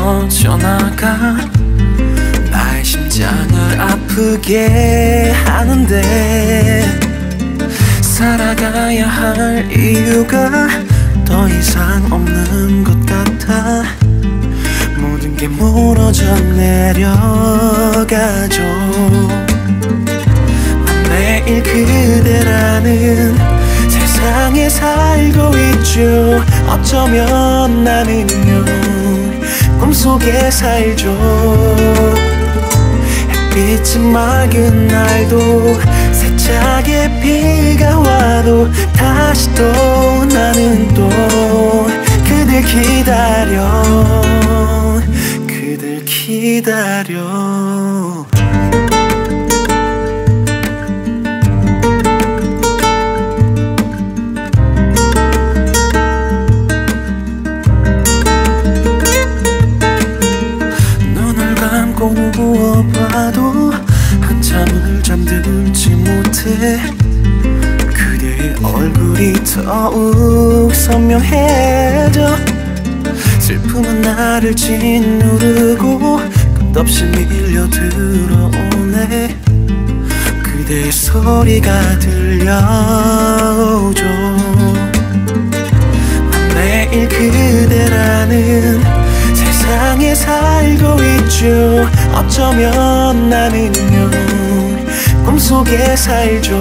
퍼져나가 나의 심장을 아프게 하는데 살아가야 할 이유가 더 이상 없는 것 같아. 모든 게 무너져 내려가죠. 난 매일 그대라는 세상에 살고 있죠. 어쩌면 나는요 꿈속에 살죠. 햇빛이 맑은 날도 세차게 비가 와도 다시 또 나는 또 그댈 기다려 그댈 기다려. 누워봐도 한참을 잠들지 못해. 그대의 얼굴이 더욱 선명해져. 슬픔은 나를 짓누르고 끝없이 밀려 들어오네. 그대의 소리가 들려오죠. 난 매일 그대라는 세상에 살고 있죠. 어쩌면 나는요 꿈속에 살죠.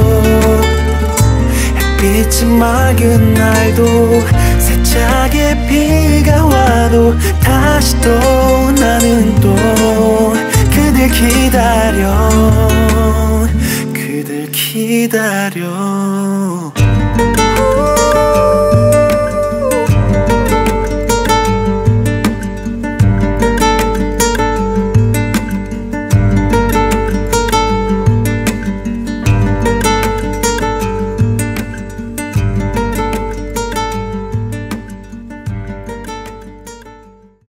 햇빛이 맑은 날도 세차게 비가 와도 다시 또 나는 또 그댈 기다려 그댈 기다려.